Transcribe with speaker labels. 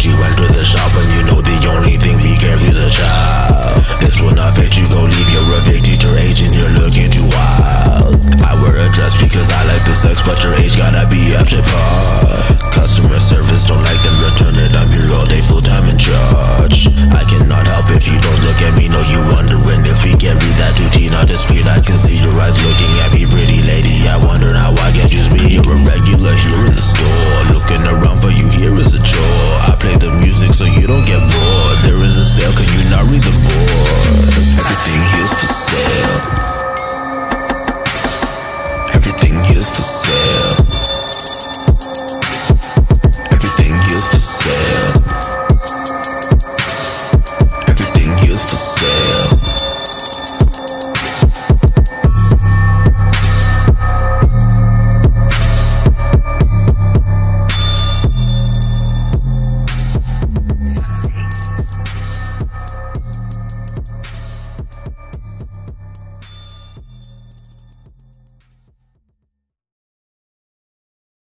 Speaker 1: you enter the shop when you know the only thing we carry is a child. This will not fit you, go leave your evict teacher age and you're looking too wild. I wear a dress because I like the sex, but your age gotta be up to par. Customer service don't like them, return it, I'm here all day, full time in charge. I cannot help if you don't look at me, know you wondering if we carry that routine on the street. I can see your eyes looking at me, pretty lady, I wonder how I can use me. You're a regular here in the store, looking around for you here is a chore. I play the music so you don't get bored, there is a sale, can you not read the board? Everything here's for sale. Everything here's for sale.